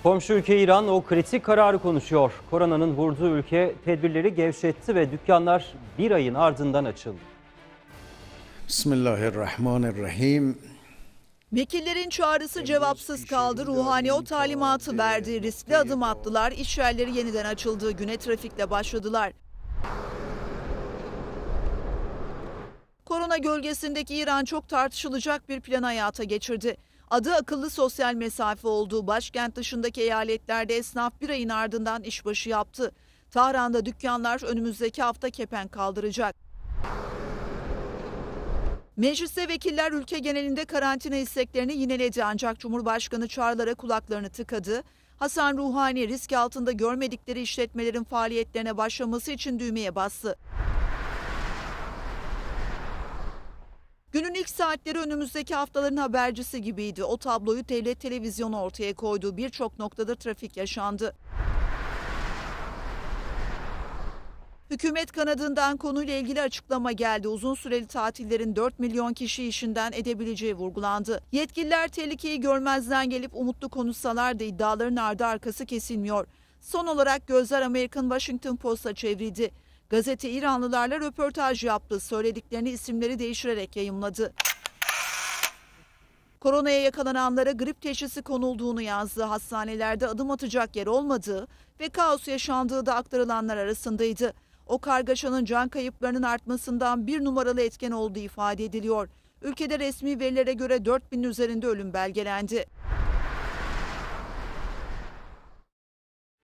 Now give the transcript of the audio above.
Komşu ülke İran o kritik kararı konuşuyor. Koronanın vurduğu ülke tedbirleri gevşetti ve dükkanlar bir ayın ardından açıldı. Bismillahirrahmanirrahim. Vekillerin çağrısı cevapsız kaldı. Ruhani o talimatı verdi. Riskli adım attılar. İş yerleri yeniden açıldı. Güne trafikle başladılar. Korona gölgesindeki İran çok tartışılacak bir plan hayata geçirdi. Adı akıllı sosyal mesafe olduğu başkent dışındaki eyaletlerde esnaf bir ayın ardından işbaşı yaptı. Tahran'da dükkanlar önümüzdeki hafta kepenk kaldıracak. Mecliste vekiller ülke genelinde karantina isteklerini yineledi ancak Cumhurbaşkanı çağrılara kulaklarını tıkadı. Hasan Ruhani risk altında görmedikleri işletmelerin faaliyetlerine başlaması için düğmeye bastı. Günün ilk saatleri önümüzdeki haftaların habercisi gibiydi. O tabloyu devlet televizyonu ortaya koydu. Birçok noktada trafik yaşandı. Hükümet kanadından konuyla ilgili açıklama geldi. Uzun süreli tatillerin 4 milyon kişi işinden edebileceği vurgulandı. Yetkililer tehlikeyi görmezden gelip umutlu konuşsalar da iddiaların ardı arkası kesilmiyor. Son olarak gözler Amerikan Washington Post'a çevrildi. Gazete İranlılarla röportaj yaptı. Söylediklerini isimleri değiştirerek yayımladı. Koronaya yakalananlara grip teşhisi konulduğunu yazdı. Hastanelerde adım atacak yer olmadığı ve kaos yaşandığı da aktarılanlar arasındaydı. O kargaşanın can kayıplarının artmasından bir numaralı etken olduğu ifade ediliyor. Ülkede resmi verilere göre 4000'in üzerinde ölüm belgelendi.